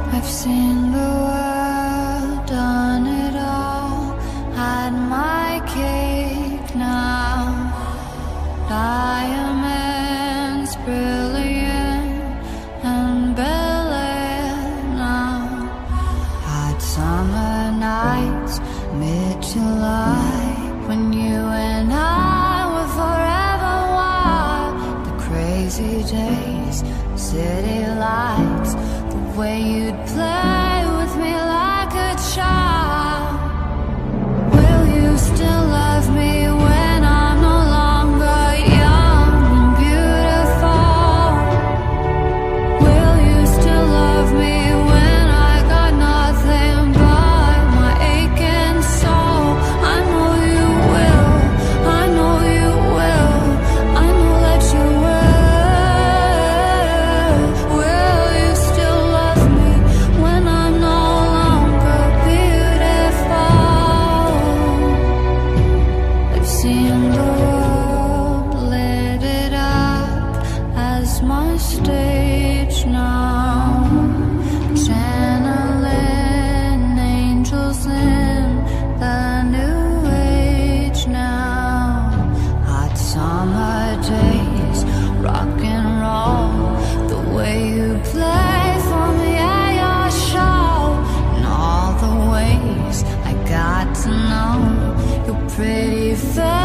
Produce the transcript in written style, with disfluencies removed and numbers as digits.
I've seen the world, done it all, had my cake now. Diamonds brilliant and brilliant now. Hot summer nights, mid-July, when you and I were forever wild. The crazy days, city lights, the way you'd play with me like a child. Will you still love me when I'm no longer young and beautiful? Will you still love me when I got nothing but my aching soul? I know you will, I know you will, I know that you will. Will you still love me when I'm no longer beautiful? I've seen the world, lit it up as my stage now. Channeling angels in the new age now. Hot summer days, rock and roll, the way you play for me at your show. And all the ways I got to know your pretty face.